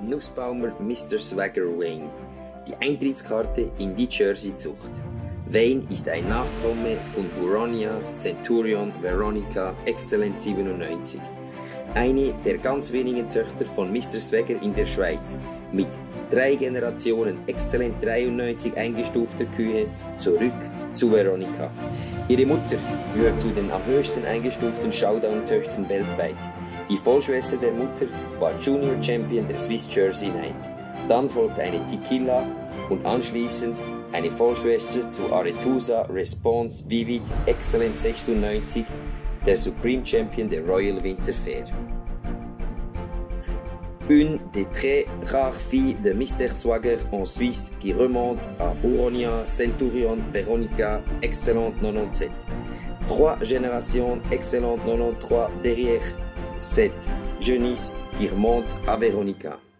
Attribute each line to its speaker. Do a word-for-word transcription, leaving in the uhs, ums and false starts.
Speaker 1: Nussbaumer Mister Swagger Wayne, die Eintrittskarte in die Jersey-Zucht. Wayne ist ein Nachkomme von Huronia Centurion Veronica Excellent siebenundneunzig, eine der ganz wenigen Töchter von Mister Swagger in der Schweiz, mit drei Generationen Excellent dreiundneunzig eingestufter Kühe zurück zu Veronica. Ihre Mutter gehört zu den am höchsten eingestuften Showdown-Töchtern weltweit. Die Vollschwester der Mutter war Junior Champion der Swiss Jersey Night. Dann folgte eine Tequila und anschließend eine Vollschwester zu Aretusa Response Vivid Excellent sechsundneunzig, der Supreme Champion der Royal Winter Fair. Une des très rares filles de Mister Swagger en Suisse qui remonte à Huronia Centurion Veronica Excellent quatre-vingt-dix-sept. Trois générations Excellent quatre-vingt-treize derrière cette jeunisse qui remonte à Veronica.